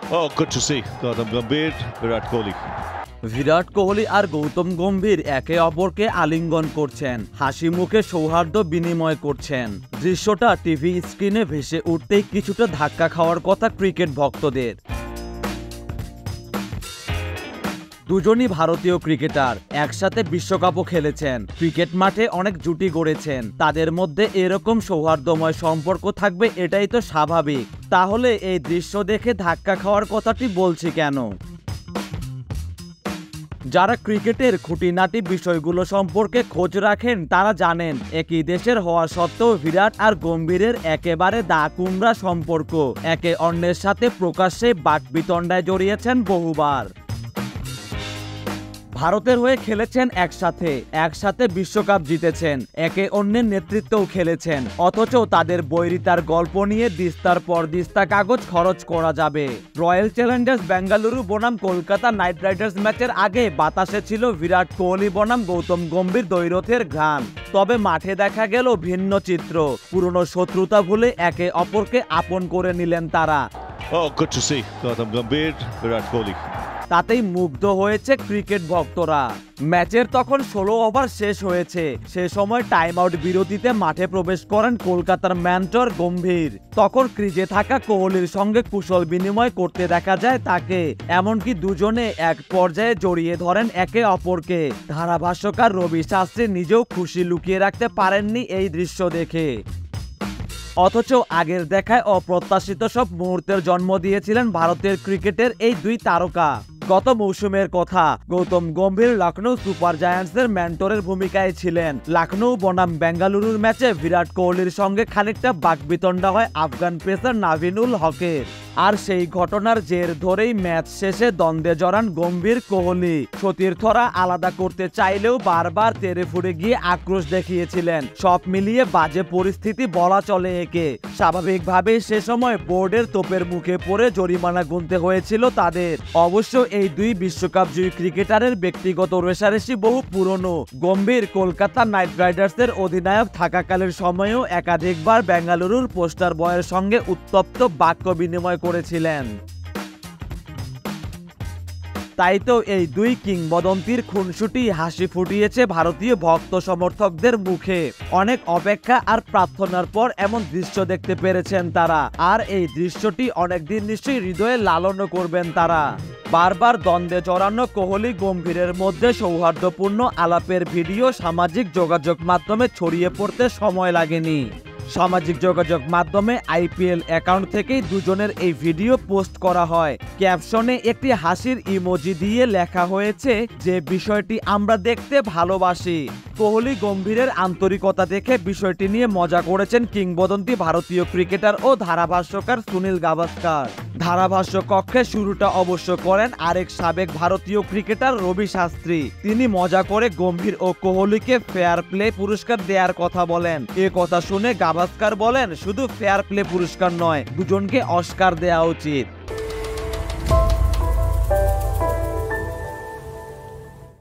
Oh, good to see Gautam Gambhir, Virat Kohli. Virat Kohli আর গৌতম গম্ভীর একে অপরকে আলিঙ্গন করছেন, হাসি মুখে সৌহার্দ্য বিনিময় করছেন। দৃশ্যটা টিভি স্ক্রিনে ভেসে উঠতেই কিছুটা ধাক্কা খাওয়ার কথা ক্রিকেট ভক্তদের। দুজনই ভারতীয় ক্রিকেটার, একসাথে বিশ্বকাপও খেলেছেন, ক্রিকেট মাঠে অনেক জুটি গড়েছেন। তাদের মধ্যে এরকম সৌহার্দ্যময় সম্পর্ক থাকবে এটাই তো স্বাভাবিক। তাহলে এই দৃশ্য দেখে ধাক্কা খাওয়ার কথাটি বলছি কেন? যারা ক্রিকেটের খুঁটিনাটি বিষয়গুলো সম্পর্কে খোঁজ রাখেন তারা জানেন একই দেশের হওয়া সত্ত্বেও বিরাট আর গম্ভীরের একেবারে দা কুমড়া সম্পর্ক। একে অন্যের সাথে প্রকাশ্যে বাকবিতণ্ডায় জড়িয়েছেন বহুবার। ভারতের হয়ে খেলেছেন একসাথে বিশ্বকাপ জিতেছেন, একে অন্যের নেতৃত্বও খেলেছেন। অথচ তাদের বৈরিতার গল্প নিয়ে দিস্তার পর দিস্তা কাগজ খরচ করা যাবে। রয়্যাল চ্যালেঞ্জার্স বেঙ্গালুরু বনাম কলকাতা নাইট রাইডার্স ম্যাচের আগে বাতাসে ছিল বিরাট কোহলি বনাম গৌতম গম্ভীর দ্বৈরথের ঘ্রাণ। তবে মাঠে দেখা গেল ভিন্ন চিত্র। পুরনো শত্রুতা ভুলে একে অপরকে আপন করে নিলেন তারা। Oh, good to see Gautam Gambhir, Virat Kohli. তাতেই মুগ্ধ হয়েছে ক্রিকেট ভক্তরা। ম্যাচের তখন 16 ওভার শেষ হয়েছে। সে সময় টাইম আউট বিরতিতে মাঠে প্রবেশ করেন কলকাতার মেন্টর গম্ভীর। তখন ক্রিজে থাকা কোহলির সঙ্গে কুশল বিনিময় করতে দেখা যায় তাকে। এমনকি দুজনে এক পর্যায়ে জড়িয়ে ধরেন একে অপরকে। ধারাভাষ্যকার রবি শাস্ত্রী নিজেও খুশি লুকিয়ে রাখতে পারেননি এই দৃশ্য দেখে। অথচ আগের দেখায় অপ্রত্যাশিত সব মুহূর্তের জন্ম দিয়েছিলেন ভারতের ক্রিকেটের এই দুই তারকা। গত মৌসুমের কথা, গৌতম গম্ভীর লখনৌ সুপার জায়ান্টসের মেন্টরের ভূমিকায় ছিলেন। লখনৌ বনাম বেঙ্গালুরুর ম্যাচে বিরাট কোহলির সঙ্গে খানিকটা বাকবিতণ্ডা হয় আফগান পেসার নাভিনুল হকের। আর সেই ঘটনার জের ধরেই ম্যাচ শেষে দ্বন্দ্বে জড়ান গম্ভীর কোহলি। সতীর্থরা আলাদা করতে চাইলেও বারবার তেড়ে ফুঁড়ে গিয়ে আক্রোশ দেখিয়েছিলেন। সব মিলিয়ে বাজে পরিস্থিতি বলা চলে একে। স্বাভাবিকভাবেই সে সময় বোর্ডের তোপের মুখে পড়ে জরিমানা গুনতে হয়েছিল তাদের। অবশ্য এই দুই বিশ্বকাপ জয়ী ক্রিকেটারের ব্যক্তিগত রেষারেষি বহু পুরনো। গম্ভীর কলকাতা নাইট রাইডার্সের অধিনায়ক থাকাকালের সময়েও একাধিকবার বেঙ্গালুরুর পোস্টার বয়ের সঙ্গে উত্তপ্ত বাক্য বিনিময় করেছিলেন। তাই তো এই দুই কিংবদন্তির খুনসুটি হাসি ফুটিয়েছে ভারতীয় ভক্ত সমর্থকদের মুখে। অনেক অপেক্ষা আর প্রার্থনার পর এমন দৃশ্য দেখতে পেরেছেন তারা। আর এই দৃশ্যটি অনেকদিন নিশ্চয়ই হৃদয়ে লালনও করবেন তারা। বারবার দ্বন্দ্বে জড়ানো কোহলি গম্ভীরের মধ্যে সৌহার্দ্যপূর্ণ আলাপের ভিডিও সামাজিক যোগাযোগ মাধ্যমে ছড়িয়ে পড়তে সময় লাগেনি। সামাজিক যোগাযোগ মাধ্যমে আইপিএল অ্যাকাউন্ট থেকেই দুজনের এই ভিডিও পোস্ট করা হয়। ক্যাপশনে একটি হাসির ইমোজি দিয়ে লেখা হয়েছে যে বিষয়টি আমরা দেখতে ভালোবাসি। কোহলি গম্ভীরের আন্তরিকতা দেখে বিষয়টি নিয়ে মজা করেছেন কিংবদন্তি ভারতীয় ক্রিকেটার ও ধারাভাষ্যকার সুনীল গাভাস্কার। ধারাভাষ্য কক্ষে শুরুটা অবশ্য করেন আরেক সাবেক ভারতীয় ক্রিকেটার রবি শাস্ত্রী। তিনি মজা করে গম্ভীর ও কোহলিকে ফেয়ার প্লে পুরস্কার দেওয়ার কথা বলেন। এ কথা শুনে গাভাস্কার বলেন, শুধু ফেয়ার প্লে পুরস্কার নয়, দুজনকে অস্কার দেওয়া উচিত।